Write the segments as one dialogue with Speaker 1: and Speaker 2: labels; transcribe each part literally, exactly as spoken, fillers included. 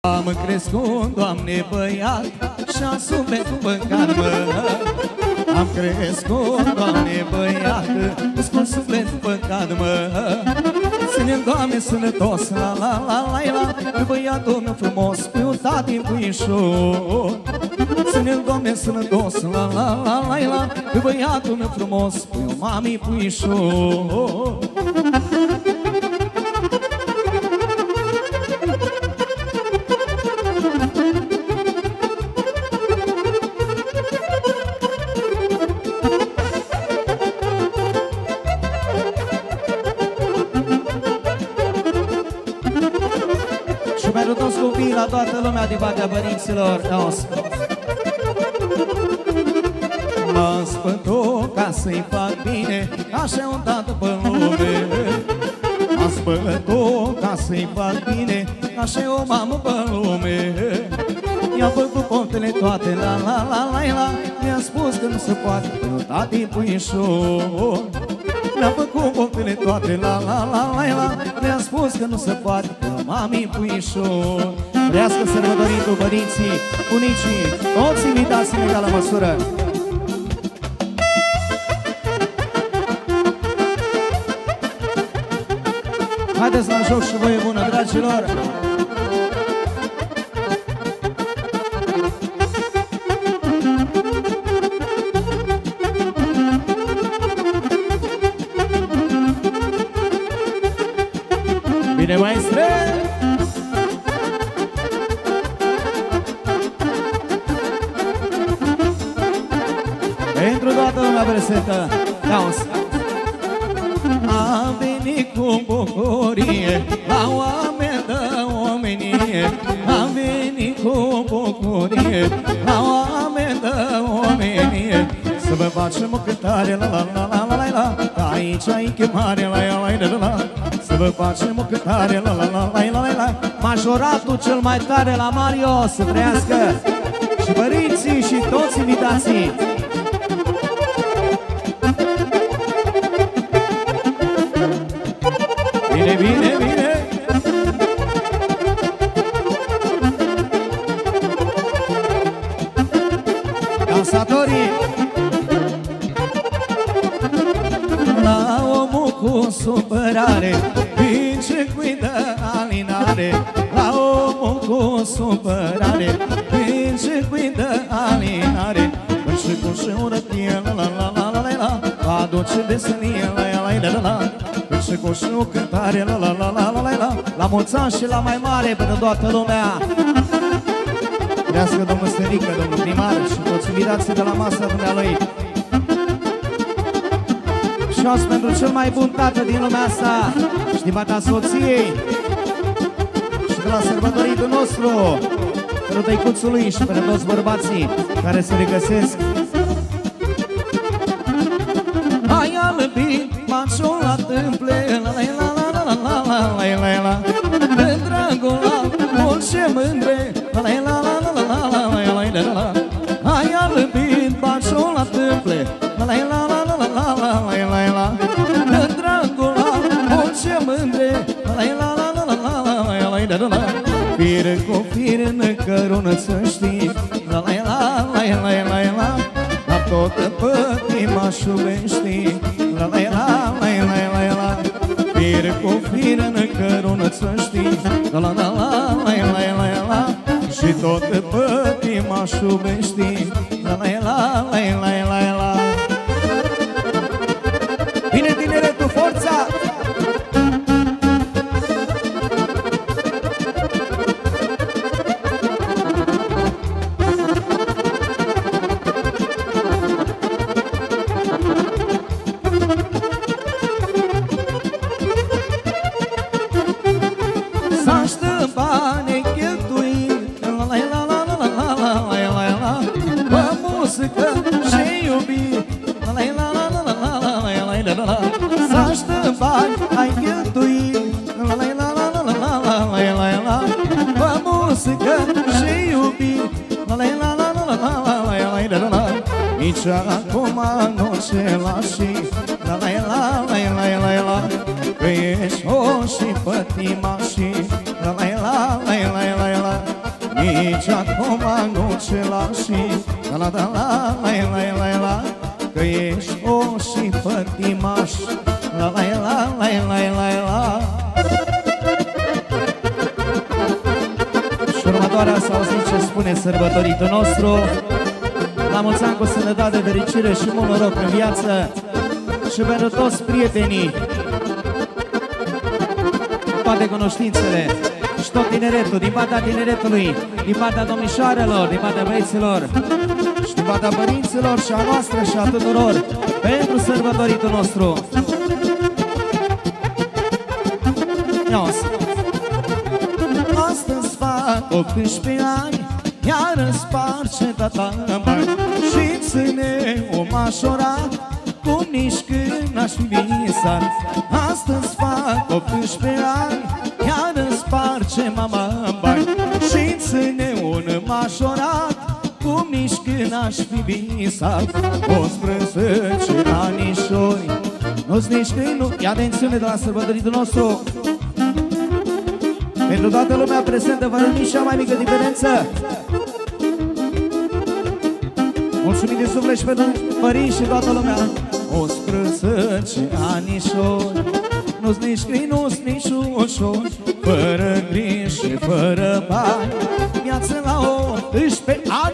Speaker 1: Am crescut, Doamne, băiat și-a sufletul băgat, mă. Am crescut, Doamne, băiat, spun sufletul băgat, mă. Ține-mi, Doamne, sănătos, la la la la la, pe băiatul meu frumos, pe un tati puișor. Ține-mi, Doamne, sănătos, la la la la la, pe băiatul meu frumos, pe un mami puișor. La toată lumea din partea părinților noștri. Mă spăt-o ca să-i fac bine, așa un tată pe lume. Mă spăt-o ca să-i fac bine, așa o mamă pe lume. I-a făcut poftele toate, la la la la la, mi-a spus că nu se poate, pe tati puișor. Mi-a făcut poftele toate, la la la la la, mi-a spus că nu se poate, pe mami puișor. Vrească sărbătoritul părinții, bunicii, toți invitați în egală măsură. Haideți la joc și voie bună, dragilor! Bine, maestre! Pentru toată lumea prezentă, dans. Am venit cu bucurie la oameni de omenie. Am venit cu bucurie la oameni de omenie. Să vă facem o cântare, la la la la la la, că aici ai chemare, la la la la la. Să vă facem o cântare, la la la la la la. Majoratul cel mai tare la Mario, să trăiască. Și părinții și toți invitații. Bine, bine, bine! Dansatorii! La omul cu supărare, vince cui dă alinare. La omul cu supărare, vince cui dă alinare. Când și cu și urătie, la la la la la la, aduce veselie, la la la la la. Și cu și o cântare, la la la la la la, la mulți ani și la mai mare pentru toată lumea. Trească domnul Stănică, domnul primar și toți invitații de la masa dumnealui. Și azi pentru cel mai bun tată din lumea asta, stimata soției. Și de la sărbătoritul nostru, pentru tăicuțul lui și pentru toți bărbații care se regăsesc. Hai alăbit, mașul la tâmple, la la la la la la la la la la. De dragul la orice mândre, la la la la la la la la la la. Hai alăbit, mașul la tâmple, la la la la la la la la la la. De dragul la orice mândre, la la la la la la la la la la. Fire cu fire în cărună să știi, la la la la la la la. La toată pătima șuvești, la la la la la la la. Fire cu fire în cărună să știi, la la la la la la la la. Și toată pătima șuvești, la la la la la la la. Bine tineretul, forța! S-aștă bani, ai cheltuit, la la la la la la la la la. Pe muzică și iubit, la la la la la la la la la la. Nici acum nu ce lași, la la la la la la la. Că ești o și pătimașii, la la la la la la la. nici acum nu ce lași. La la la la la la la, că ești o și pătimaș. La la la la la la la. Și următoarea să auziți ce spune sărbătoritul nostru. La mulți ani cu sănătate, fericire și mult noroc în viață. Și pentru toți prietenii, toate cunoștințele și tot tineretul, din partea tineretului, din partea domnișoarelor, din partea băieților și din partea părinților și a noastră și a tuturor, pentru sărbătoritul nostru. Astăzi fac optsprezece ani, iar îmi sparge tata bani și ține o mașorat, cum nici când n-aș fi visat. Astăzi fac optsprezece ani, iar îmi sparge mama bani și ține un mașorat, cum nici când n-aș fi visat. Optsprezece anișori, nu-ți nici când nu... Ia atențiune de la sărbătoritul nostru. Pentru toată lumea prezentă, fără nici cea mai mică diferență. Mulțumim de suflet și pentru părinți și toată lumea. Optsprezece anișori, nu-s nici gri, nu-s nici ușor, fără griji și fără bani, viață la optsprezece ani.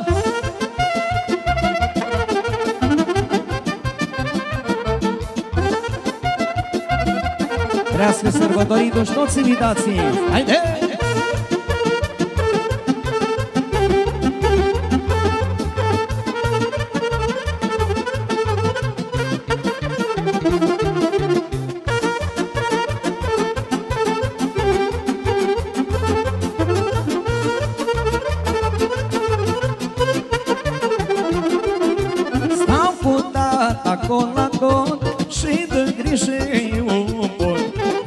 Speaker 1: Trească sărbătoritul și toți invitații. Haide! Stau cu tata cot la cot și de grijă un pot.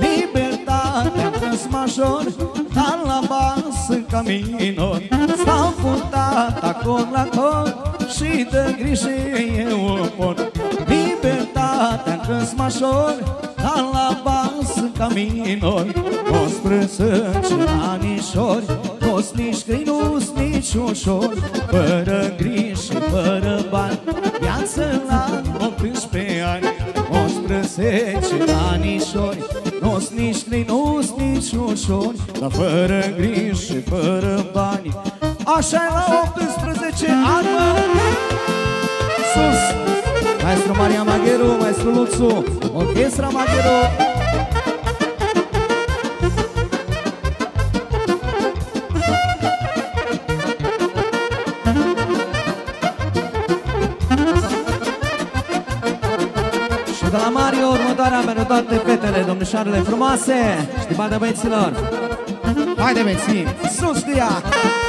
Speaker 1: Major, dar la basă ca minor. Stau cu tata cot la cot și de grijă eu pot. Libertatea-n major, dar la basă ca minor. Optsprezece anișori, nu-s nici gri, nu-s nici ușor, fără griji și fără bani, viață la optsprezece ani. Optsprezece anișori, nu-s nici gri, nu-s nici ușor, dar fără griji și fără bani. Așa-i la optsprezece ani, mă! Sus! Maestru Maria Magheru, maestru Luțu, orchestra Magheru. De la Mario, următoarea pentru toate fetele, domnișoarele frumoase și din partea băieților. Haide, băieții, sus cu ea!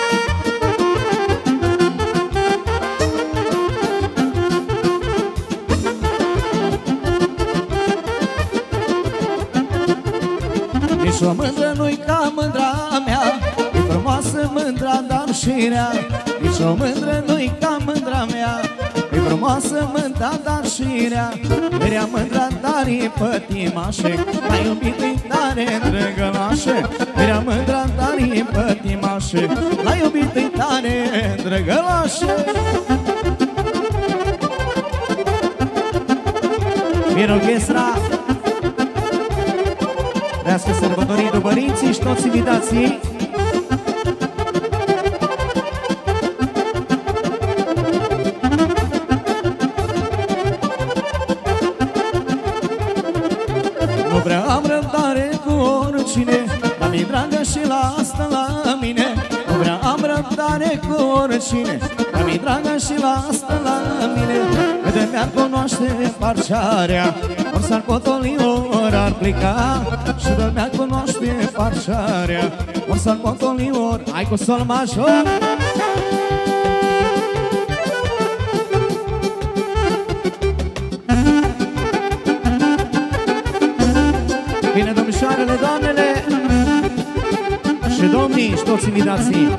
Speaker 1: Nici o mândră nu-i ca mândra mea, e frumoasă mândra, dar și rea. Nici o mândră nu-i ca mândra mea, e frumoasă mândra, dar și rea. Rea mândra, dar e pătimașe, l-ai iubit-i tare drăgălașe. Rea mândra, dar e pătimașe, l-ai iubit-i tare drăgălașe. Vine orchestra. Trească sărbătoritul părinții și toți invitații. Nu prea am răbdare cu oricine, dar mi-e dragă și la asta la mine. Nu prea am răbdare cu oricine, dar mi-e dragă și la asta la mine. Câte mi-ar cunoaște parcearea, ori s-ar potoli, ori ar pleca. Și de mi-ar cunoaște parcearea, ori s-ar potoli, ori ai cu sol major. Bine, domnișoarele, doamnele și domnii și toți invitații.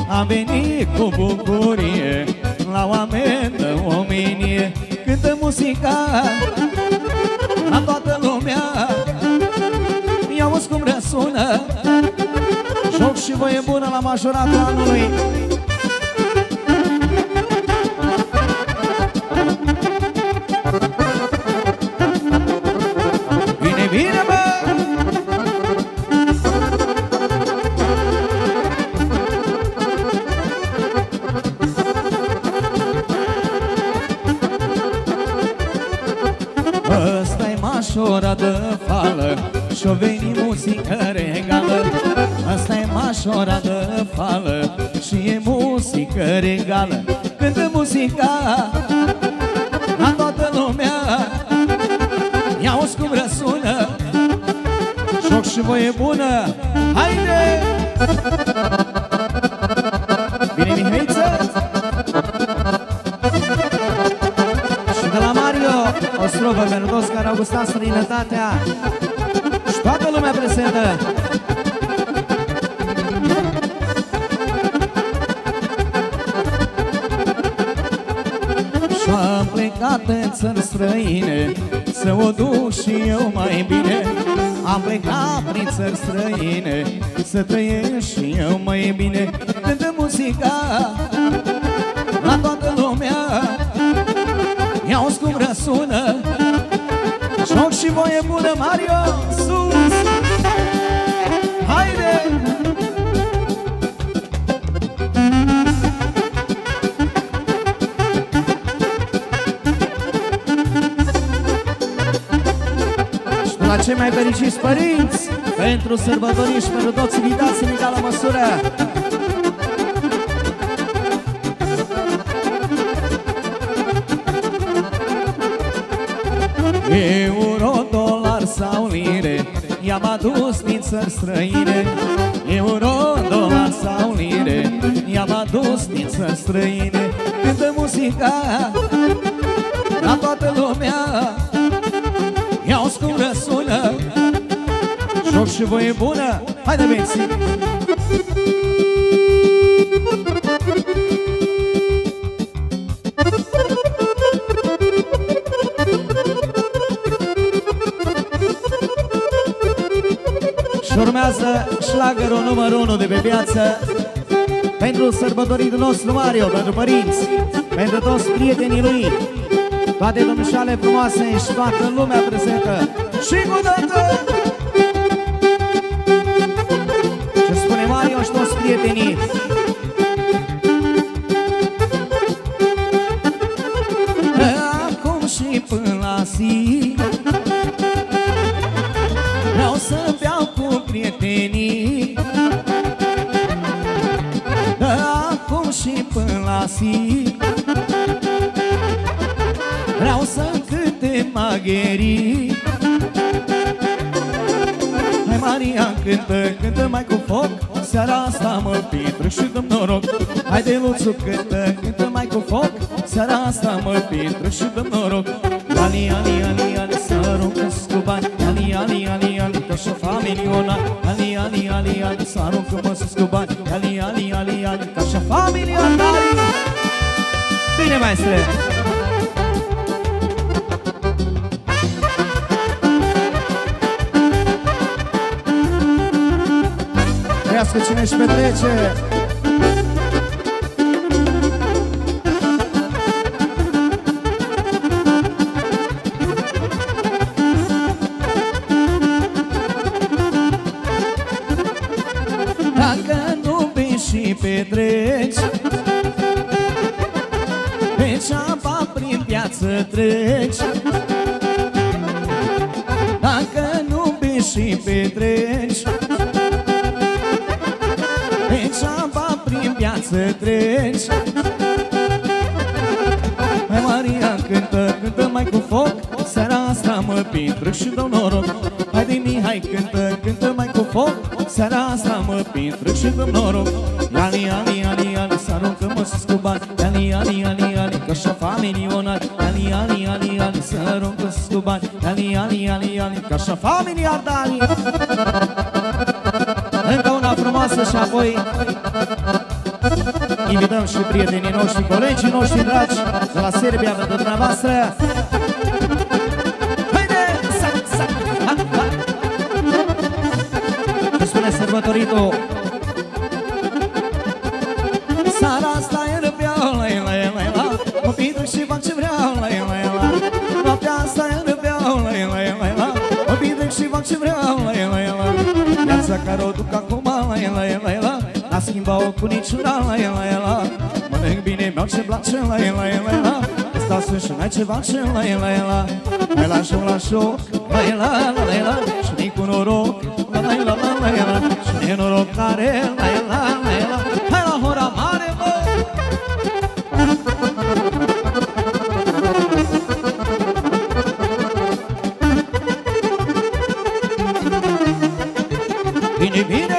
Speaker 1: am venit cu bucurie la oameni de omenie. Cântă muzica la toată lumea, i-auzi cum răsună. Joc și voie bună la majoratul anului. Bine, bine, bă! Ăsta-i mașora de fală și-o veni muzică regală. Asta-i mașora de fală și e muzică regală. Cântă muzica la toată lumea, i-auzi cum răsună. Joc și voie bună, haide! Bine, Mihăiță! Și de la Mario o strofă pentru toți care au gustat străinătatea și toată lumea prezentă. Și-am plecat în țări străine să o duc și eu mai bine. Am plecat prin țări străine să trăiesc și eu mai bine. Cântă muzica la toată lumea, i-auzi cum răsună. Joc și voie bună, Mario, sus! Haide! Și la cei mai fericiți părinți, pentru sărbătorii și pentru toți invitații în egală măsură, euro, dolar sau lire, i-am adus din țări străine. Euro, dolar sau lire, i-am adus din țări străine. Cântă muzica la toată lumea, i-auzi cum răsună. Joc și voie bună, haide băieții! Și urmează șlagărul numărul unu de pe piață pentru sărbătoritul nostru Mario, pentru părinți, pentru toți prietenii lui, toate domnișoarele frumoase și toată lumea prezentă. Și cu dată! Ce spune Mario și toți prietenii? Acum și până la zi vreau să beau cu prietenii. Acum și până la zi vreau să cânte magherii. Hai Maria, cântă, cântă mai cu foc, seara asta mă petrec și dăm noroc. Haide Luțu, cântă, cântă mai cu foc, seara asta mă petrec și dăm noroc. Ali, ali, ali, ali, să aruncă-s cu bani. Ali, ali, ali, ali, că și-o fa milionar. Ali, ali, ali, ali, să aruncă-mă sus cu bani. Ali, ali, ali, ali, că și-o fa milionar. Bine, maestre! Trăiască cine-și petrece! Dacă nu bei și petreci, degeaba prin viață treci. Dacă nu bei și petreci, degeaba prin viață treci. Hai Maria, cântă, cântă mai cu foc, seara asta mă petrec și dau noroc. Haide Mihai, cântă, cântă mai cu foc, seara asta mă petrec și dăm noroc. Ali, ali, ali, ali, să aruncă-mă sus cu bani. Ali, ali, ali, ali, că și-o fa milionari. Ali, ali, ali, ali, să aruncă sus cu bani. Ali, ali, ali, ali, că și-o fa miliardari. Încă una frumoasă și apoi invităm și prietenii noștri, colegii noștri dragi de la Serbia pentru dumneavoastră. Haide! Sac, sac! Ha, ha! Ce spune sărbătoritul? Seara asta e răbeau, la la la la, mă pitrec și fac ce vreau, la la la. Noaptea asta e răbeau, la la la la, mă pitrec și fac ce vreau, la la la. Viața care o duc acum, la la la la, n-a schimbat-o cu niciuna, la la la. Mănânc bine, beau ce place, la la la la, stau sus și n-ai ce face, la la la. Hai la joc, la joc, la la la la, și nici cu noroc, la la la la la, și nici noroc care, la la la la. Hai la hora mare, bă! Bine, bine!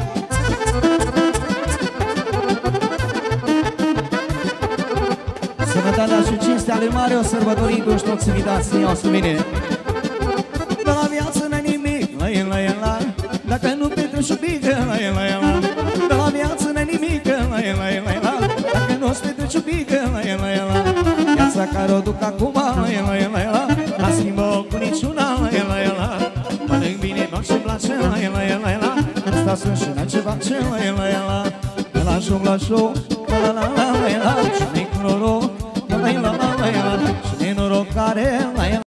Speaker 1: Sănătatea și cinstea lui Mario, sărbătoritul și toți invitații au să vine. De la viață n-ai nimic, la el, la el, la. Dacă nu petreci un pic, la el, la el, la. De la viață n-ai nimic, la el, la el, la. Dacă nu-ți petreci un pic, la el, la el, la. Viața care o duc acum, la el, la el, la. N-a schimbat cu niciuna, la el, la el, la. Mănânc bine, beau ce-mi place, la el, la el, la. Stau sus și n-ai ce face, la el, la el, la. De la joc la joc, la la la la la, și